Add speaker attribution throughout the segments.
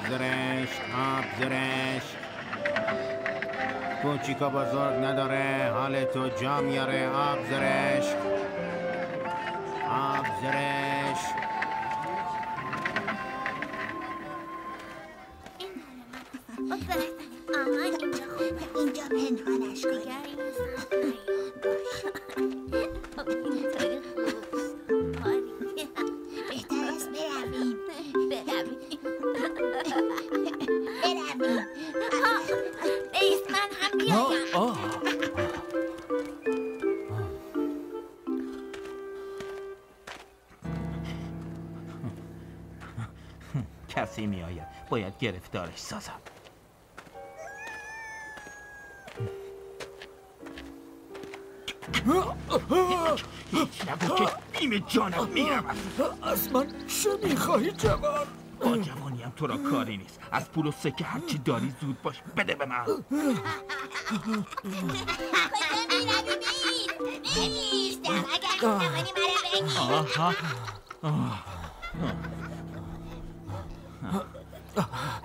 Speaker 1: زرشک، آب زرشک. کوچیک و بزرگ نداره، حال تو جا میاره. آب زرشک، آب زرشک.
Speaker 2: اینجا پنهانش کنیم. بهتر است برویم. ایست من هم بیایم.
Speaker 3: کسی می آید، باید گرفتارش سازم. هیچ نگو که بیم جانم میرم.
Speaker 4: از من چه میخواهی جوان؟
Speaker 3: با جوانیم تو را کاری نیست. از پول و سکه هرچی داری زود باش بده به من.
Speaker 2: کجا میروی بید؟ نمیستم. اگر میتوانی مرا بگیر.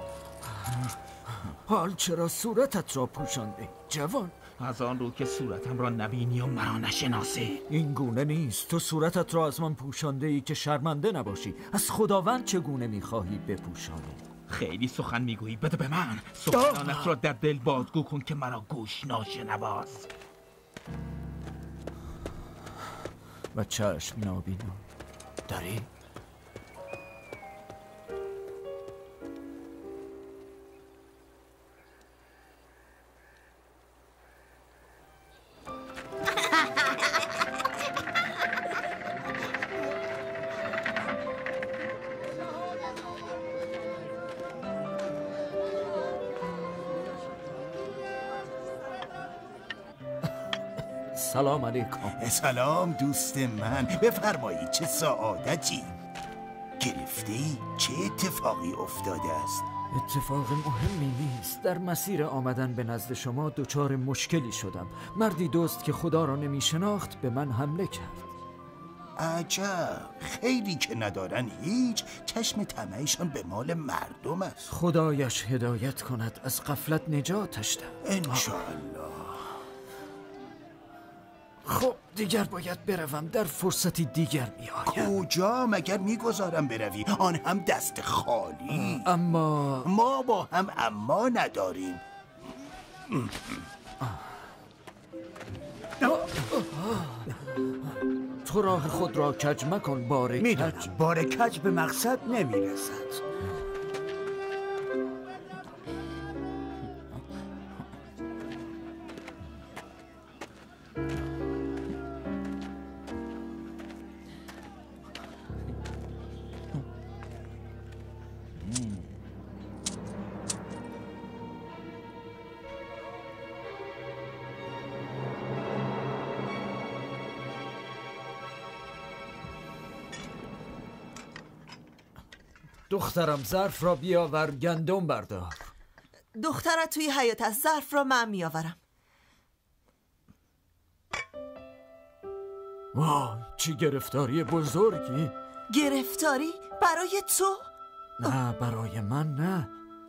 Speaker 4: حال چرا صورتت را پوشانده جوان؟
Speaker 3: از آن رو که صورتم را نبینی و مرا نشناسی.
Speaker 4: این گونه نیست. تو صورتت را از من پوشانده ای که شرمنده نباشی. از خداوند چگونه میخواهی بپوشانی؟
Speaker 3: خیلی سخن میگویی، بده به من. سخنانت را در دل بازگو کن که مرا گوش ناشنواست.
Speaker 4: و چشم نابینا داری؟ سلام علیکم.
Speaker 5: سلام دوست من، بفرمایید. چه سعادتی. گرفتی؟ چه اتفاقی افتاده است؟
Speaker 4: اتفاق مهمی نیست. در مسیر آمدن به نزد شما دچار مشکلی شدم. مردی دوست که خدا را نمی شناخت به من حمله کرد.
Speaker 5: عجب، خیلی که ندارن هیچ. چشم طمعشان به مال مردم است.
Speaker 4: خدایش هدایت کند، از غفلت نجاتش ده.
Speaker 5: انشاءالله.
Speaker 4: خب دیگر باید بروم. در فرصتی دیگر میآیم.
Speaker 5: کجا؟ مگر میگذارم بروی؟ آن هم دست خالی.
Speaker 4: اما
Speaker 5: ما با هم اما نداریم.
Speaker 4: تو راه خود را کج مکن. بار کج،
Speaker 6: بار کج به مقصد نمیرسد.
Speaker 4: دخترم ظرف را بیاور، گندم بردار.
Speaker 7: دخترت توی حیاط است. ظرف را من میآورم.
Speaker 4: وای چه گرفتاری بزرگی.
Speaker 7: گرفتاری؟ برای تو؟
Speaker 4: نه برای من نه.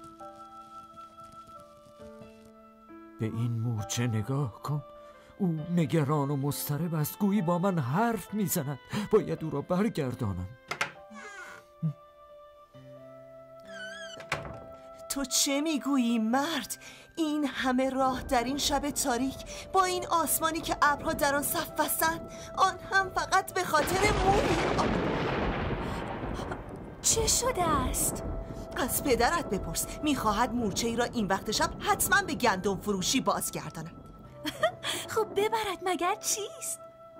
Speaker 4: به این مورچه نگاه کن. او نگران و مضطرب است. گویی با من حرف میزند. باید او را برگردانم.
Speaker 7: تو چه میگویی مرد؟ این همه راه در این شب تاریک، با این آسمانی که ابرها در آن صف بستند، آن هم فقط به خاطر موری.
Speaker 8: چه شده است؟
Speaker 7: از پدرت بپرس. میخواهد مورچه ای را این وقت شب حتما به گندم فروشی بازگرداند.
Speaker 8: خب ببرد مگر چیست؟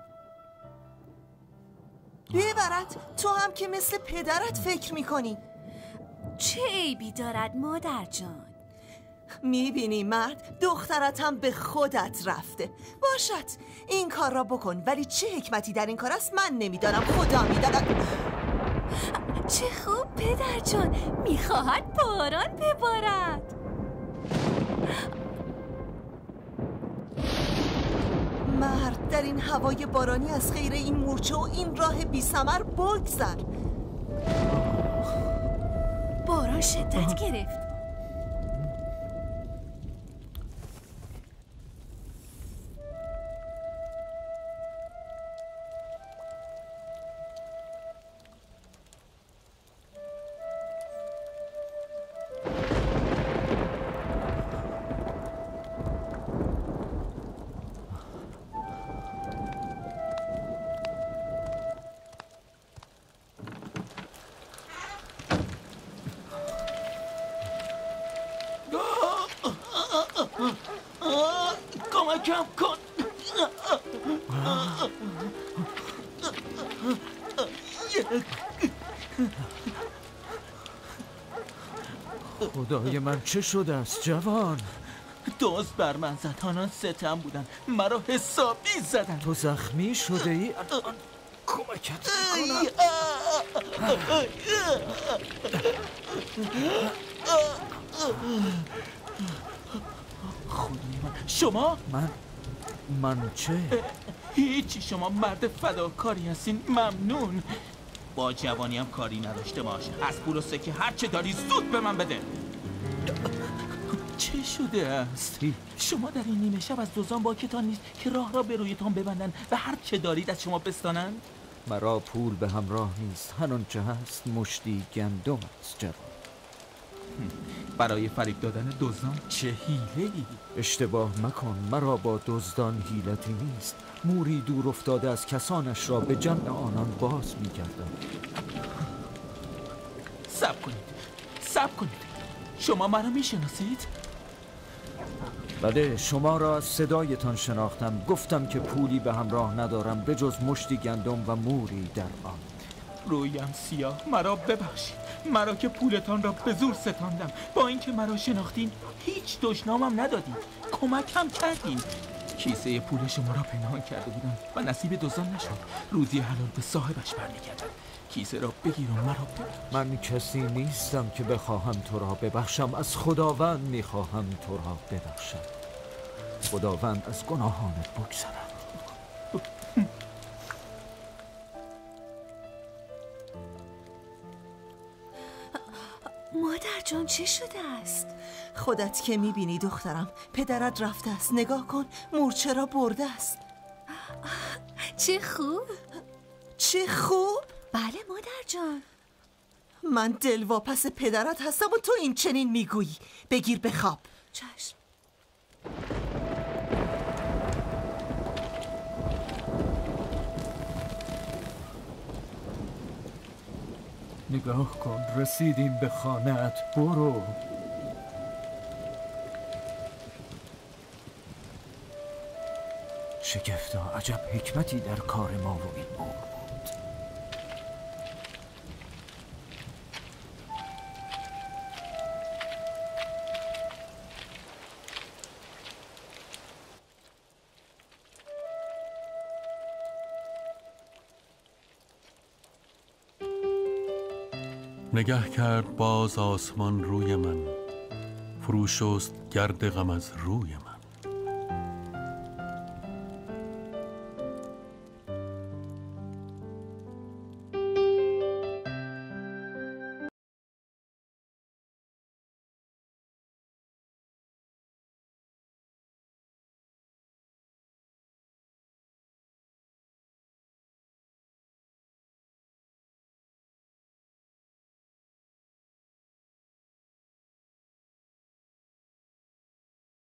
Speaker 7: ببرد؟ تو هم که مثل پدرت فکر میکنی.
Speaker 8: چه عیبی دارد مادر جان؟
Speaker 7: میبینی مرد، دخترت هم به خودت رفته. باشد این کار را بکن، ولی چه حکمتی در این کار است من نمیدانم. خدا میداند.
Speaker 8: چه خوب پدر جان، میخواهد باران ببارد.
Speaker 7: مرد در این هوای بارانی از خیر این مورچه و این راه بی ثمر بگذر.
Speaker 8: باران شدت گرفت.
Speaker 3: کمکم کن.
Speaker 4: خدای من چه شده است جوان؟
Speaker 3: دزد بر من زد. آنان ستم بودن، مرا حسابی زدن.
Speaker 4: تو زخمی شده ای؟ کمکت میکنم.
Speaker 3: خدای من. شما؟
Speaker 4: من چه؟
Speaker 3: هیچی، شما مرد فداکاری هستین. ممنون. با جوانی هم کاری نداشته باش. از پول و سکه هر چه داری زود به من بده. چه شده است؟ شما در این نیمه شب از دزدان باکتان نیست که راه را به رویتان ببندن و هر چه دارید از شما بستانند؟
Speaker 4: مرا پول به همراه نیست. هنون چه هست مشتی گندم است جوان.
Speaker 3: برای فریب دادن دزدان چه حیله‌ای؟
Speaker 4: اشتباه مکن، مرا با دزدان حیلتی نیست. موری دور افتاده از کسانش را به جمع آنان باز می‌گردم.
Speaker 3: صبر کنید. شما مرا میشناسید؟
Speaker 4: بله، شما را از صدایتان شناختم. گفتم که پولی به همراه ندارم به جز مشتی گندم و موری در آن.
Speaker 3: رویم سیاه، مرا ببخشید. مرا که پولتان را به زور ستاندم. با اینکه مرا شناختین هیچ دشنامم ندادین، کمکم کردین. کیسه پول شما را پنهان کرده بودم و نصیب دزدان نشد. روزی حلال به صاحبش برمیگردد. کیسه را بگیر و مرا ببخش.
Speaker 4: من کسی نیستم که بخواهم تو را ببخشم. از خداوند میخواهم تو را ببخشم. خداوند از گناهانت بگذرد.
Speaker 8: مادر جان چه شده است؟
Speaker 7: خودت که میبینی دخترم، پدرت رفته است. نگاه کن، مورچه را برده است.
Speaker 8: چه خوب.
Speaker 7: چه خوب؟
Speaker 8: بله مادر جان.
Speaker 7: من دلواپس پدرت هستم و تو این چنین میگویی. بگیر بخواب.
Speaker 8: چشم.
Speaker 4: نگاه کن، رسیدیم به خانه‌ات. برو. شگفتا، عجب حکمتی در کار ما و این مور بود.
Speaker 9: نگه کرد باز آسمان روی من، فرو شست گرد غم از روی من.